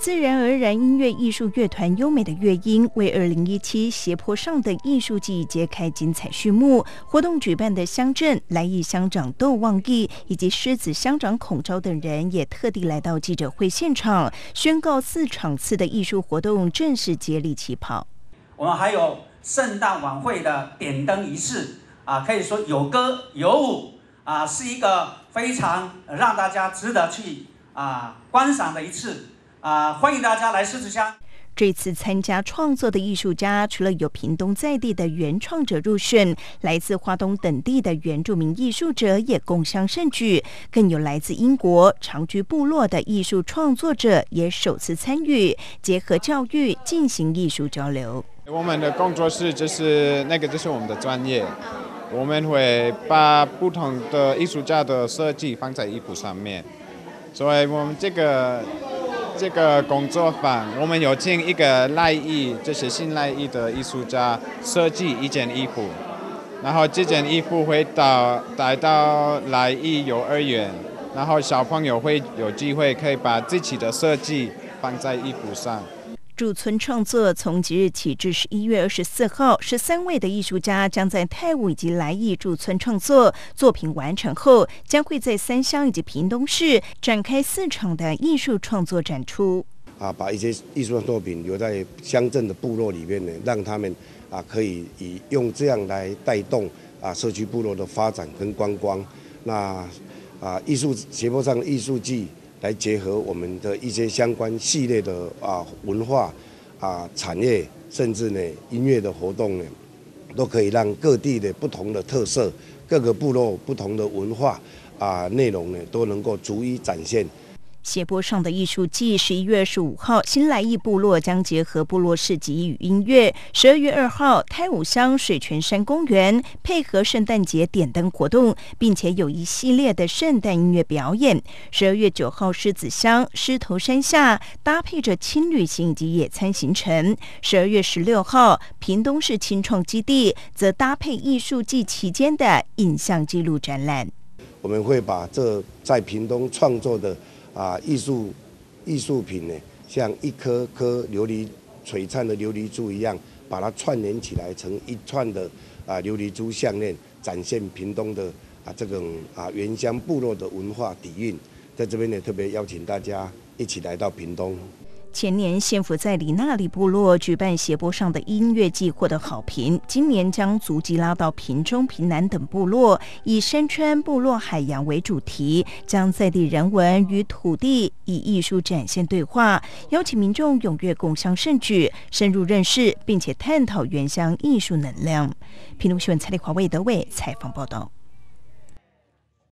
自然而然音乐艺术乐团优美的乐音为2017斜坡上的艺术季揭开精彩序幕。活动举办的乡镇来义乡长窦望义以及狮子乡长孔昭等人也特地来到记者会现场，宣告4场次的艺术活动正式接力起跑。 我们还有圣诞晚会的点灯仪式可以说有歌有舞是一个非常让大家值得去观赏的一次欢迎大家来狮子乡。 这次参加创作的艺术家，除了有屏东在地的原创者入选，来自花东等地的原住民艺术者也共襄盛举，更有来自英国长居部落的艺术创作者也首次参与，结合教育进行艺术交流。 我们的工作室就是我们的专业，我们会把不同的艺术家的设计放在衣服上面，所以我们这个工作坊，我们有请一个来义，就是新来义的艺术家设计一件衣服，然后这件衣服会带到来义幼儿园，然后小朋友会有机会可以把自己的设计放在衣服上。 驻村创作从即日起至11月24号，13位的艺术家将在泰武以及来义驻村创作，作品完成后将会在3乡以及屏东市展开4场的艺术创作展出。 把一些艺术作品留在乡镇的部落里面呢，让他们可以用这样来带动社区部落的发展跟观光。那斜坡上的艺术季。来结合我们的一些相关系列的文化产业，甚至呢音乐的活动呢，都可以让各地的不同的特色、各个部落不同的文化内容呢，都能够逐一展现。 斜坡上的艺术季11月25号，新来义部落将结合部落市集与音乐。12月2号，泰武乡水泉山公园配合圣诞节点灯活动，并且有一系列的圣诞音乐表演。12月9号，狮子乡狮头山下搭配着轻旅行以及野餐行程。12月16号，屏东市青创基地则搭配艺术季期间的影像记录展览。 我们会把这在屏东创作的艺术品呢，像一颗颗璀璨的琉璃珠一样，把它串联起来成一串的琉璃珠项链，展现屏东的这种原乡部落的文化底蕴。在这边呢，特别邀请大家一起来到屏东。 前年县府在里纳里部落举办斜坡上的音乐季获得好评，今年将足迹拉到屏中、屏南等部落，以山川、部落、海洋为主题，将在地人文与土地以艺术展现对话，邀请民众踊跃共襄盛举，深入认识并且探讨原乡艺术能量。屏东新闻蔡丽华、魏德伟采访报道。